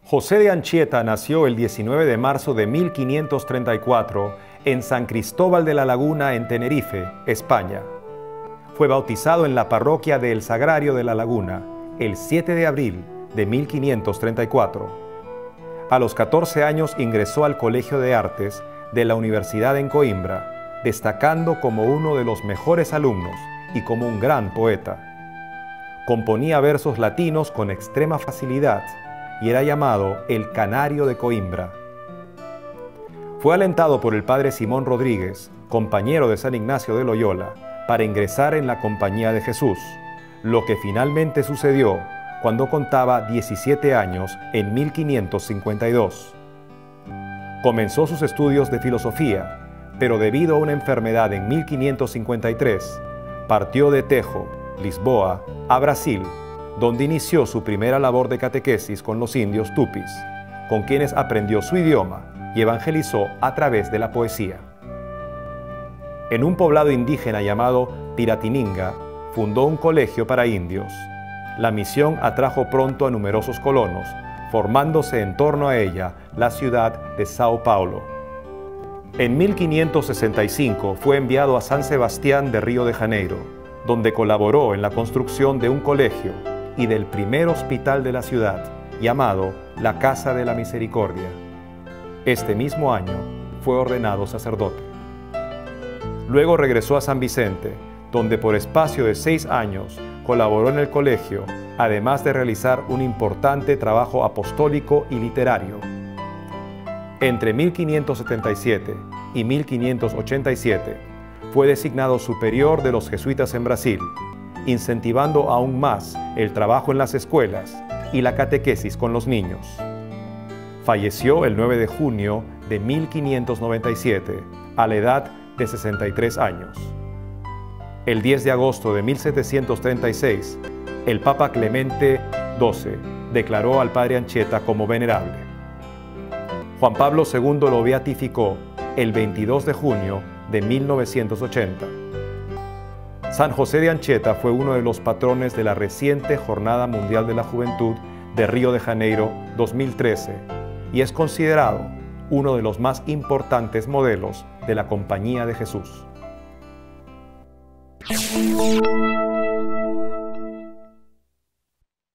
José de Anchieta nació el 19 de marzo de 1534 en San Cristóbal de la Laguna, en Tenerife, España. Fue bautizado en la parroquia de El Sagrario de la Laguna el 7 de abril de 1534. A los 14 años ingresó al Colegio de Artes de la Universidad en Coimbra, destacando como uno de los mejores alumnos y como un gran poeta. Componía versos latinos con extrema facilidad y era llamado el Canario de Coimbra. Fue alentado por el padre Simón Rodríguez, compañero de San Ignacio de Loyola, para ingresar en la Compañía de Jesús, lo que finalmente sucedió cuando contaba 17 años en 1552. Comenzó sus estudios de filosofía, pero debido a una enfermedad en 1553, partió de Tejo, Lisboa, a Brasil, donde inició su primera labor de catequesis con los indios tupis, con quienes aprendió su idioma y evangelizó a través de la poesía. En un poblado indígena llamado Piratininga, fundó un colegio para indios. La misión atrajo pronto a numerosos colonos, formándose en torno a ella la ciudad de Sao Paulo. En 1565 fue enviado a San Sebastián de Río de Janeiro, donde colaboró en la construcción de un colegio y del primer hospital de la ciudad, llamado la Casa de la Misericordia. Este mismo año fue ordenado sacerdote. Luego regresó a San Vicente, donde por espacio de 6 años colaboró en el colegio, además de realizar un importante trabajo apostólico y literario. Entre 1577 y 1587 fue designado superior de los jesuitas en Brasil, incentivando aún más el trabajo en las escuelas y la catequesis con los niños. Falleció el 9 de junio de 1597, a la edad de 63 años. El 10 de agosto de 1736, el Papa Clemente XII declaró al padre Anchieta como venerable. Juan Pablo II lo beatificó el 22 de junio de 1980. San José de Anchieta fue uno de los patrones de la reciente Jornada Mundial de la Juventud de Río de Janeiro 2013 y es considerado uno de los más importantes modelos de la Compañía de Jesús.